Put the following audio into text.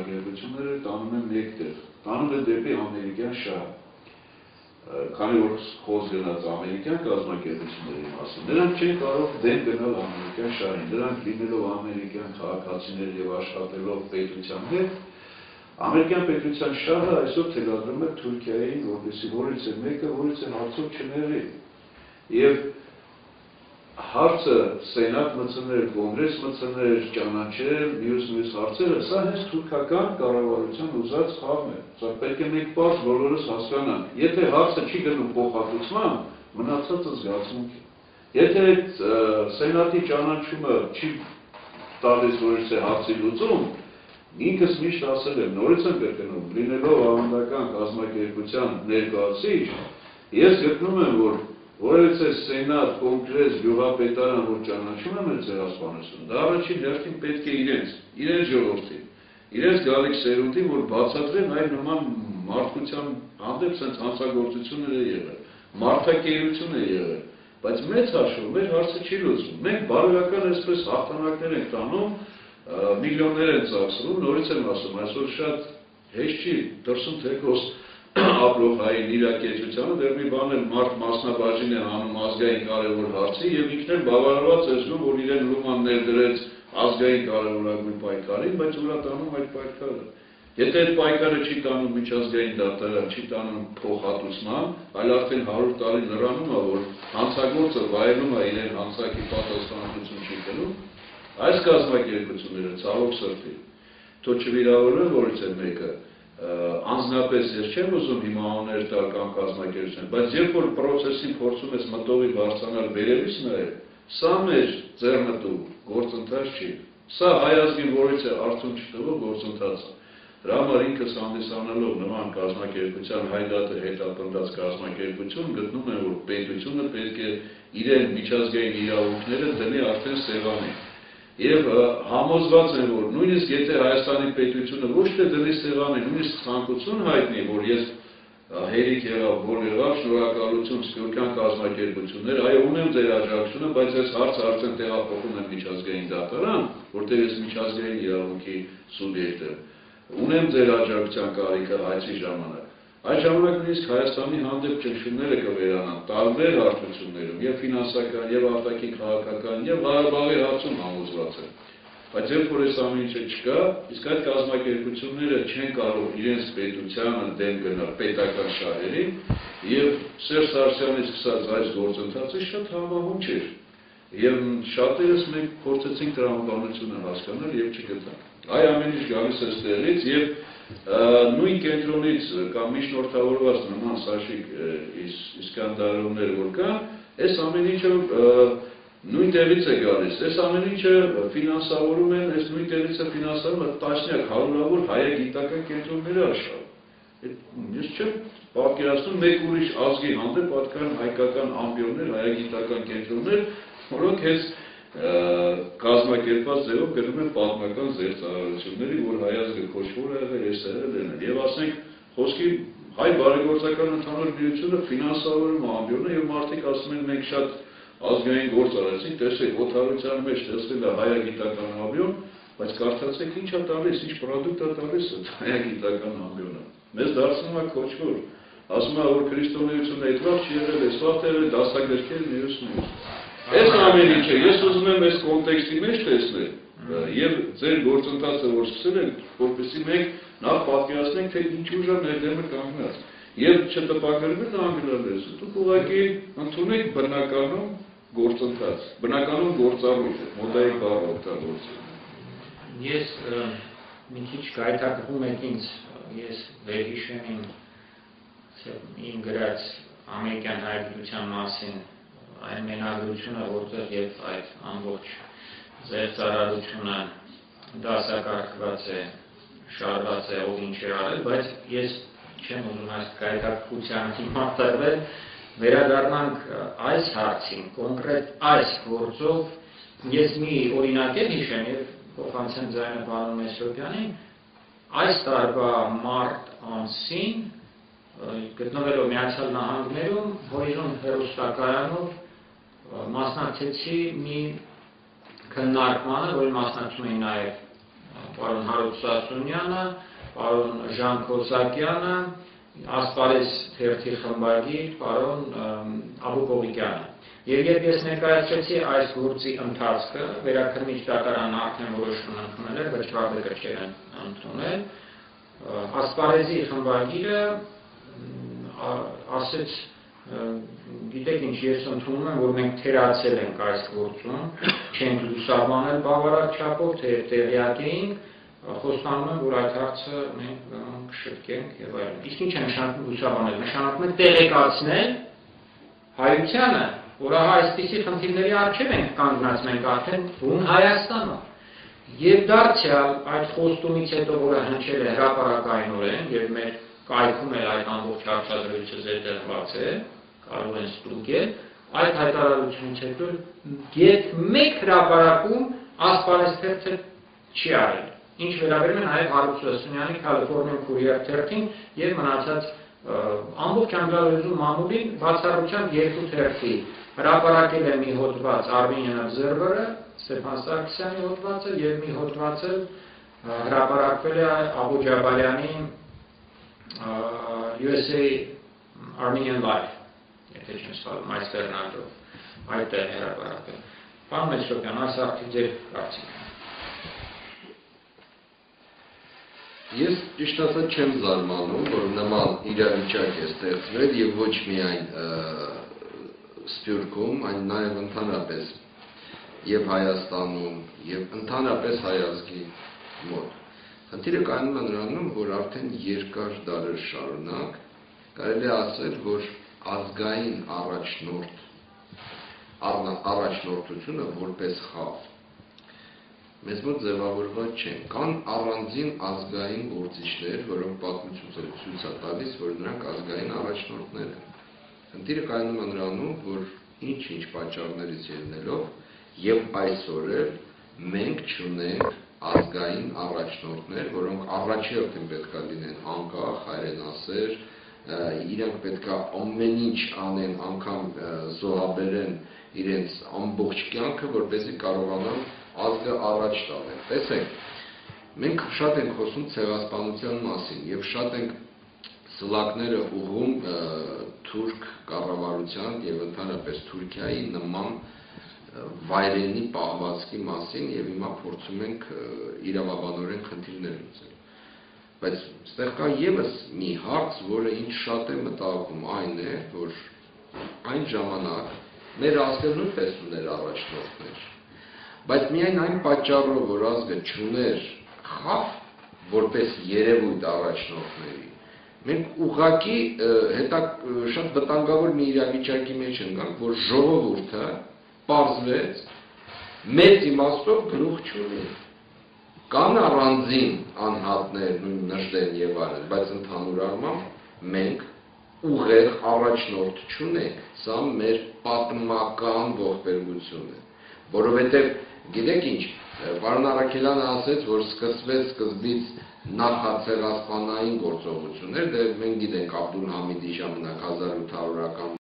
կազմակերպությունները տանում են մեկտեղ, տանում են դեպի ամերիկյան շահը։ Քանի որ խոսք գնաց ամերիկյան կազմակերպությունների մասին, նրանք չեն կարող դեմ գնալ ամերիկյան շահին, նրանք լինելով ամերիկյան քաղաքացիներ եւ աշխատելով պետության հետ, ամերիկյան պետության շահը այսօր թելադրում է Թուրքիային, որպեսզի որից է մեկը, որից է հարցով չներվի։ Եվ հարցը սենատ մտցնել, կոնգրես մտցնել, ճանաչել, մյուս հարցերը, սա հենց թուրքական կառավարության ուզած խաղն է։ Սա պետք է մենք պարզ բոլորս հասկանանք։ Եթե հարցը չի գնում փոխհատուցման, մնացածը զգացմունք է։ Եթե սենատի ճանաչումը չի տալիս որից է հարցի լուծում, ինքս միշտ ասել եմ, նորից եմ կրկնում, լինելով ավանդական կազմակերպության ներկայացուցիչ, ես գտնում եմ, որ որևէ սենատ, կոնգրես, գյուղապետարան, որ ճանաչում է մեր ցեղասպանությունը, դա առաջին հերթին պետք է իրենց ժողովրդին, իրենց գալիք սերունդին, որ բացատրեն այլ նման մարդկության հանդեպ սենց հանցագործություններ է եղել, մարդակերություն է եղել, բայց մեծ հաշվով մեր հարցը չի լուծվում։ Մենք բարոյական այսպես հաղթանակներ ենք տանում, միլիոններ են ծախսում, նորից եմ ասում, այսօր շատ հեշտ չի դրսում թեկոս ապլոխային իրակեցությանը, դեռ մի բան էլ մարդ մասնաբաժին է անում ազգային կարևոր հարցի եւ ինքն էլ բավարարված է զգում, որ իրեն լուման ներդրեց ազգային կարևորագույն պայքարին, բայց ուրա տանում այդ պայքարը։ Եթե այդ պայքարը չի տանում միջազգային դատարան, չի տանում փոխհատուցման, այլ արդեն 100 տարի լրանում է, որ հանցագործը վայելում է իրեն հանցակի պատասխանատվություն չի կրում, այս կազմակերպությունները ցավոք սրտի, թող չվիրավորվեն որից է մեկը, անձնապես ես չեմ ուզում հիմա անուններ տալ կամ կազմակերպություն, բայց երբ որ process-ին փորձում ես մտովի բարձրանալ վերևից նայել, սա մեր ձեռնտու գործընթաց չի, սա հայ ազգին որից է արդյունք չտվող գործընթաց է։ Դրա համար ինքս հանդիսանալով նման կազմակերպության հայդատը հետապնդած կազմակերպություն գտնում եմ, որ պետությունը պետք է իրեն միջազգային իրավունքները դնի արդեն սեղանին։ Եվ համոզված եմ, որ նույնիսկ եթե Հայաստանի պետությունը ոչ թե դնի սեղանին, նույնիսկ ցանկություն հայտնի, որ ես հերիք եղավ, որ եղավ, շնորհակալություն սփյուռքյան կազմակերպություններ, այո, ունեմ ձեր աջակցությունը, բայց այս հարցը արդեն տեղափոխում եմ միջազգային դատարան, որտեղ ես միջազգային իրավունքի սուբյեկտ եմ, ունեմ ձեր աջակցության կարիքը հայցի ժամանակ։ Այդ ժամանակ նույնիսկ Հայաստանի հանդեպ ճնշումները կվերանան տարբեր հարթություններում, եւ ֆինանսական, եւ արտաքին քաղաքական, եւ Ղարաբաղի հարցում համոզված եմ։ Բայց երբ որ այս ամեն ինչը չկա, իսկ այդ կազմակերպությունները չեն կարող իրենց պետությանը դեմ գնալ պետական շահերին, եւ Սերժ Սարգսյանի սկսած այս գործընթացը շատ համահունչ էր։ Եվ շատերս մենք փորձեցինք տրամաբանությունը հասկանալ եւ չգտանք։ Այ ամեն ինչ գալիս է ստեղից եւ նույն կենտրոնից կամ միջնորդավորված նման սաշիկ իսկանդարումներ որ կան, այս ամեն ինչը նույն տեղից է գալիս, այս ամեն ինչը ֆինանսավորում են, այս նույն տեղից է ֆինանսավորում տասնյակ հարյուրավոր հայագիտական կենտրոնների աշխարհում։ Ես չեմ պատկերացնում մեկ ուրիշ ազգի հանդեպ պատկան հայկական ամբիոններ, հայագիտական կենտրոններ, որոնք հենց կազմակերպված ձևով գնում են պատմական զերծարարությունների, որ հայ ազգը քոչվոր է եղել, ես եղել են։ Եվ ասենք, խոսքի հայ բարեգործական ընդհանուր միությունը ֆինանսավորում ամբիոնը եւ մարդիկ ասում են մենք շատ ազգային գործ արեցինք, տեսեք, օթարության մեջ տեսել է հայագիտական ամբիոն, բայց կարդացեք ինչ է տալիս, ինչ պրոդուկտ է տալիս հայագիտական ամբիոնը։ Մեզ դարձնում է քոչվոր, ասում է, որ քրիստոնեությունը այդպես չի եղել, այսպես եղել դասագրքեր մյուս։ Այս ամեն ինչը ես ուզում եմ այս կոնտեքստի մեջ տեսնել եւ ձեր գործընթացը որ սկսել եք, որպեսզի մենք նախ պատկերացնենք, թե ինչ ուժ է ներդեմը կանգնած եւ չտպագրվի անգլերեն լեզու։ Դուք ուղղակի ընդունեք բնականում գործընթաց, բնականում գործառույթ, մոդայի բառ օգտագործել։ Ես մի քիչ գայթակղում եք ինձ, ես վերհիշեմ իմ գրած ամերիկյան հայրենիության մասին այն մենագրությունը, որտեղ եւ այդ ամբողջ զերծարարությունը դասակարգված է, շարված է, ով ինչ է արել, բայց ես չեմ ուզում այս գայթակղության մարտահրվել, վերադառնանք այս հարցին, կոնկրետ այս գործով, ես մի օրինակ եմ հիշեմ եւ փոխանցեմ ձայնը պարոն Մեսրոպյանին, այս տարվա մարտ ամսին գտնվելով Միացյալ Նահանգներում Հորիզոն հեռուստակայանով մասնակցեցի մի քննարկմանը, որի մասնակցում էին նաև պարոն Հարութ Սասունյանը, պարոն Ժան Քոսակյանը, ասպարեզ թերթի խմբագիր պարոն Աբու Կողիկյանը։ Եվ երբ ես ներկայացրեցի այս գործի ընթացքը, վերաքննիչ դատարանն արդեն որոշում ընդունել էր, վճռաբը գրքեր են ընդունել, ասպարեզի խմբագիրը ասեց, գիտեք ինչ, ես ընդունում եմ, որ մենք թերացել ենք այս գործում, չենք լուսաբանել բավարար չափով, թե տեղյակ էինք, խոստանում եմ, որ այդ հարցը մենք կշտկենք եւ այլն։ Իսկ ինչ է նշանակում լուսաբանել։ Նշանակում է տեղեկացնել հայությանը, որ ահա այսպիսի խնդիրների առջև ենք կանգնած մենք արդեն բուն Հայաստանում։ Եվ դարձյալ այդ խոստումից հետո, որը հնչել է հրապարակայնորեն եւ մեր կայքում էլ այդ ամբողջ հարցադրույթը զետեղված է, կարող են ստուգել, այդ հայտարարությունից հետո երբ մեկ հրապարակում ասպարեզ թերթը չի արել։ Ինչ վերաբերում է նաև Հարութ Սասունյանի California Courier թերթին եւ մնացած ամբողջ անգլերեն մամուլին բացառությամբ երկու թերթի հրապարակել է մի հոդված Armenian Observer-ը, Ստեփան Սարգսյանի հոդվածը եւ մի հոդվածը հրապարակվել է Աբու Ջաբալյանի USA Armenian Life, եթե չեմ սխալվում, այս վերնագրով այդտեղ հրապարակվել։ Պարոն Մեսրոպյան, այս արդի ձեր կարծիքն է։ Ես ճիշտ ասած չեմ զարմանում, որ նման իրավիճակ է ստեղծվել եւ ոչ միայն Սփյուռքում, այլ նաեւ ընդհանրապես եւ Հայաստանում եւ ընդհանրապես հայազգի մոտ։ Խնդիրը կայանում է նրանում, որ արդեն երկար դարեր շարունակ կարելի է ասել, որ ազգային առաջնորդությունը որպես խավ մեզ մոտ ձևավորված չեն, կան առանձին ազգային գործիչներ, որոնք պատմությունը ցույց է տալիս, որ նրանք ազգային առաջնորդներ են։ Խնդիրը կայանում է նրանում, որ ինչ-ինչ պատճառներից ելնելով եւ այսօր էլ մենք չունենք ազգային առաջնորդներ, որոնք առաջերտին պետք է լինեն անկախ, հայրենասեր, իրենք պետք է ամեն ինչ անեն, անգամ զոհաբերեն իրենց ամբողջ կյանքը, որպեսզի կարողանան ազգը առաջ տանել։ Տեսեք, մենք շատ ենք խոսում ցեղասպանության մասին եւ շատ ենք սլակները ուղղում թուրք կառավարության եւ ընդհանրապես Թուրքիայի նման վայրենի պահվածքի մասին եւ հիմա փորձում ենք իրավաբանորեն խնդիրներ լուծել։ Բայց այստեղ կա եւս մի հարց, որը ինձ շատ է մտահոգում, այն է, որ այն ժամանակ մեր ազգը նույնպես ուներ առաջնորդներ։ Բայց միայն այն պատճառով, որ ազգը չուներ խավ, որպես երևույթ առաջնորդների, մենք ուղղակի շատ վտանգավոր մի իրավիճակի մեջ ընկանք, որ ժողովուրդը պարզվեց մեծ իմաստով գլուխ չունի։ Կան առանձին անհատներ, նույն Նժդեն եւ այլն, բայց ընդհանուր առմամբ մենք ուղեղ առաջնորդ չունենք։ Սա մեր պատմական ողբերգություն է, որովհետեւ գիտեք ինչ, պարոն Առաքելյանը ասեց, որ սկսվեց սկզբից նախացեղասպանային գործողություններ, դե մենք գիտենք Աբդուլ Համիդի ժամանակ 1800-ական